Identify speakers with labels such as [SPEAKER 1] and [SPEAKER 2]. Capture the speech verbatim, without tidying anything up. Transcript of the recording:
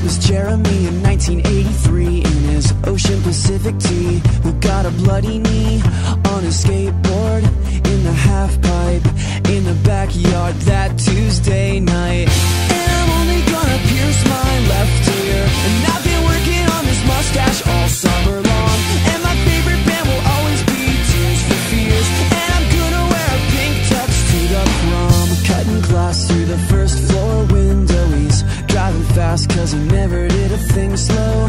[SPEAKER 1] was Jeremy in nineteen eighty-three in his Ocean Pacific tee, who got a bloody knee on his skateboard in the half pipe